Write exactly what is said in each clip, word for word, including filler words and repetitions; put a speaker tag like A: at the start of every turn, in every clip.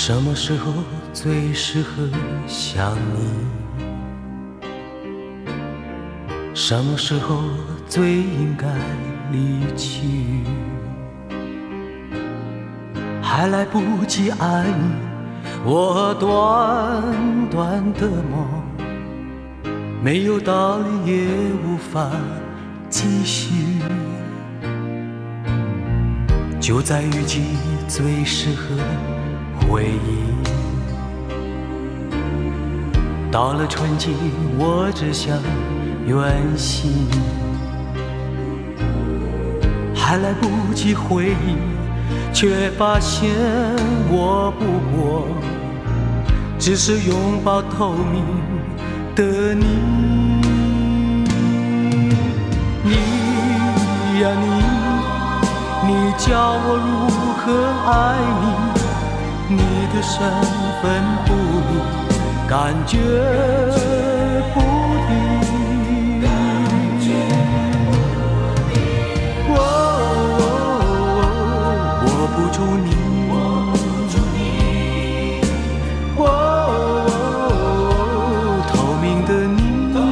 A: 什么时候最适合想你？什么时候最应该离去？还来不及爱你，我短短的梦没有道理也无法继续。就在雨季最适合回忆，到了春季我只想远行，还来不及回忆，却发现我不过只是拥抱透明的你。你呀你，你教我如何爱你，你的身份不明，感觉不定。哦哦、握不住你，哦哦、透明的你。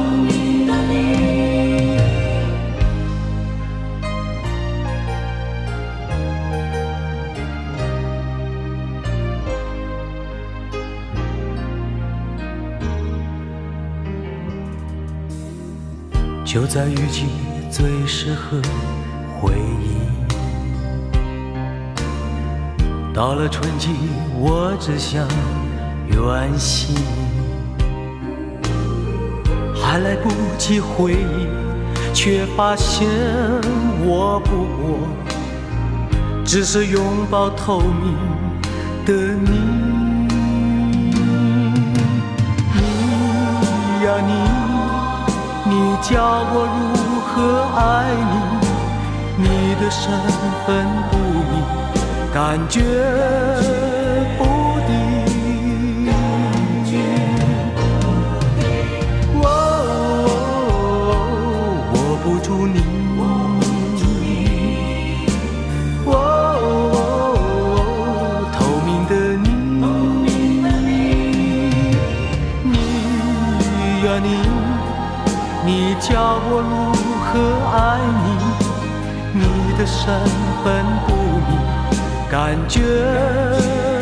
A: 就在雨季最适合回忆，到了春季我只想远行，还来不及回忆，却发现我不过只是拥抱透明的你。你呀你，你教我如何爱你，你的身份不明，感觉不定。哦哦、握不住你，哦哦、透明的你。你呀你，你教我如何爱你，你的身份不明，感觉